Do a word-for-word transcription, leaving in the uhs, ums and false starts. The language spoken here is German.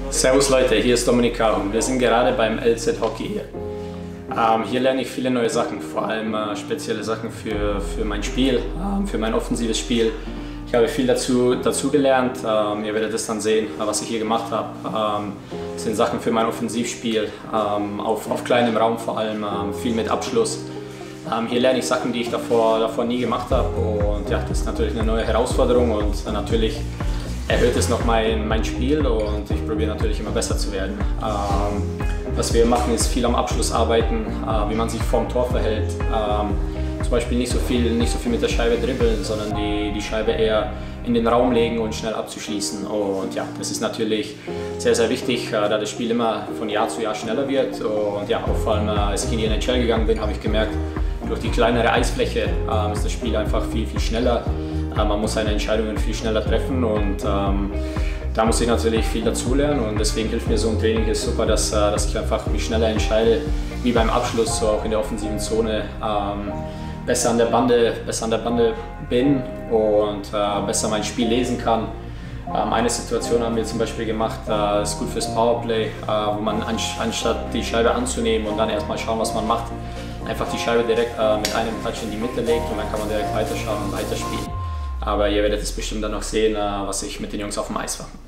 Servus Leute, hier ist Dominik und wir sind gerade beim L Z Hockey hier. Ähm, hier lerne ich viele neue Sachen, vor allem äh, spezielle Sachen für, für mein Spiel, ähm, für mein offensives Spiel. Ich habe viel dazu, dazu gelernt, ähm, ihr werdet es dann sehen, was ich hier gemacht habe. Ähm, das sind Sachen für mein Offensivspiel, ähm, auf, auf kleinem Raum vor allem, ähm, viel mit Abschluss. Ähm, hier lerne ich Sachen, die ich davor, davor nie gemacht habe, und ja, das ist natürlich eine neue Herausforderung, und äh, natürlich erhöht es noch mein, mein Spiel, und ich probiere natürlich immer besser zu werden. Ähm, was wir machen, ist viel am Abschluss arbeiten, äh, wie man sich vorm Tor verhält. Ähm, zum Beispiel nicht so viel, nicht so viel mit der Scheibe dribbeln, sondern die, die Scheibe eher in den Raum legen und schnell abzuschließen. Und ja, das ist natürlich sehr, sehr wichtig, äh, da das Spiel immer von Jahr zu Jahr schneller wird. Und ja, auch vor allem, äh, als ich in die N H L gegangen bin, habe ich gemerkt, durch die kleinere Eisfläche äh, ist das Spiel einfach viel, viel schneller. Äh, man muss seine Entscheidungen viel schneller treffen, und ähm, da muss ich natürlich viel dazulernen, und deswegen hilft mir so ein Training hier super, dass, äh, dass ich einfach mich schneller entscheide, wie beim Abschluss, so auch in der offensiven Zone, ähm, besser an der Bande, besser an der Bande bin und äh, besser mein Spiel lesen kann. Ähm, eine Situation haben wir zum Beispiel gemacht, äh, ist gut fürs Powerplay, äh, wo man anstatt die Scheibe anzunehmen und dann erstmal schauen, was man macht, einfach die Scheibe direkt äh, mit einem Touch in die Mitte legt, und dann kann man direkt weiterschauen und weiterspielen. Aber ihr werdet es bestimmt dann noch sehen, äh, was ich mit den Jungs auf dem Eis mache.